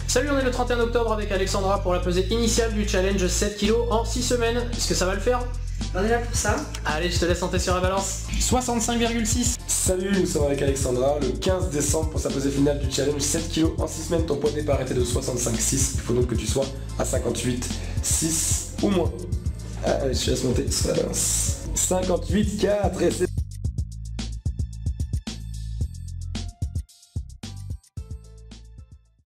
Salut, on est le 31 octobre avec Alexandra pour la pesée initiale du challenge 7 kg en 6 semaines. Est-ce que ça va le faire? On est là pour ça. Allez, je te laisse tenter sur la balance. 65,6. Salut, nous sommes avec Alexandra le 15 décembre pour sa pesée finale du challenge 7 kg en 6 semaines. Ton poids de départ était de 65,6. Il faut donc que tu sois à 58,6 ou moins. Allez, je te laisse monter sur la balance. 58,4 et c'est